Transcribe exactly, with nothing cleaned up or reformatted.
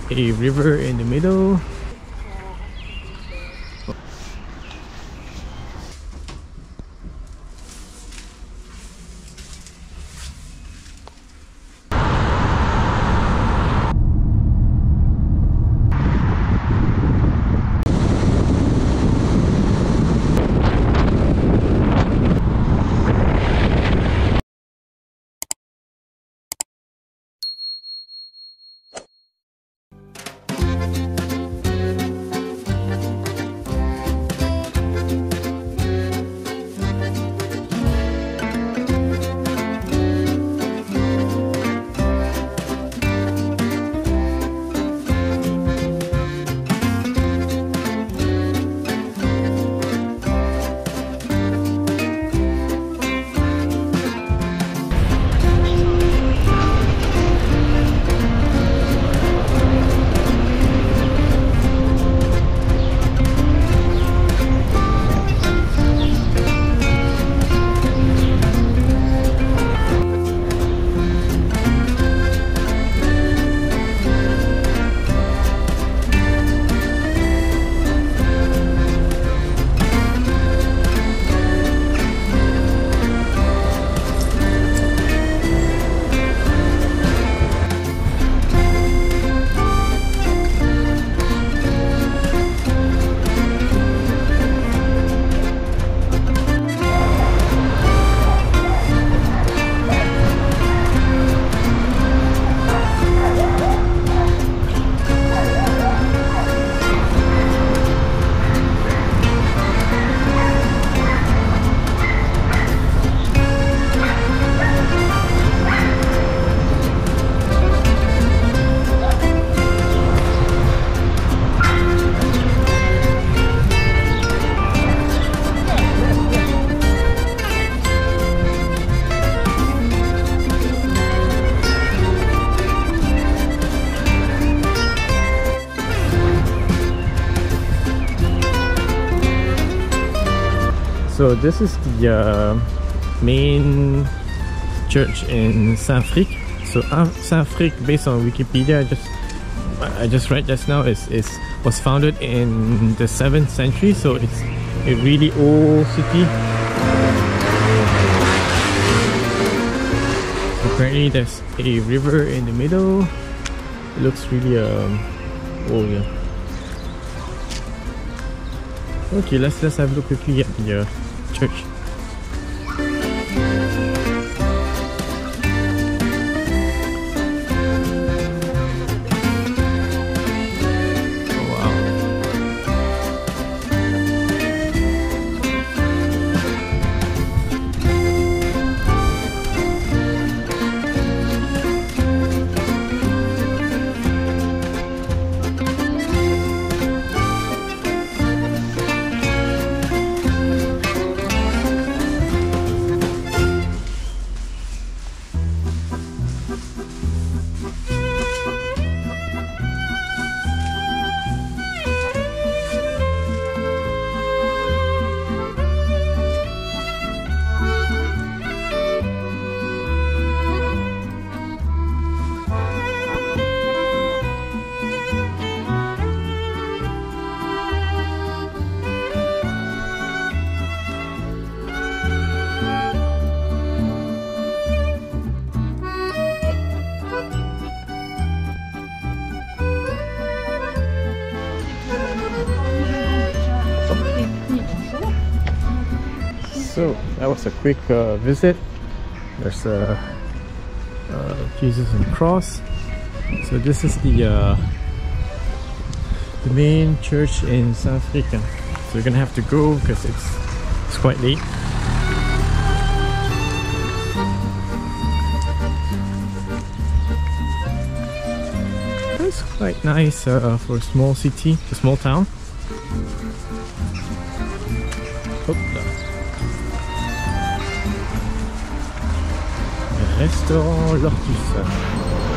a river in the middle. So this is the uh, main church in Saint-Fric. So uh, Saint-Fric, based on Wikipedia, I just I just read just now, is is was founded in the seventh century. So it's a really old city. Apparently, there's a river in the middle. It looks really um oh yeah. Okay, let's let's have a look quickly at the uh, church. So that was a quick uh, visit. There's a uh, uh, Jesus and cross. So this is the uh, the main church in Saint-Fric. So we're gonna have to go because it's it's quite late. It's quite nice uh, for a small city, a small town. Restaurant L'Ortus.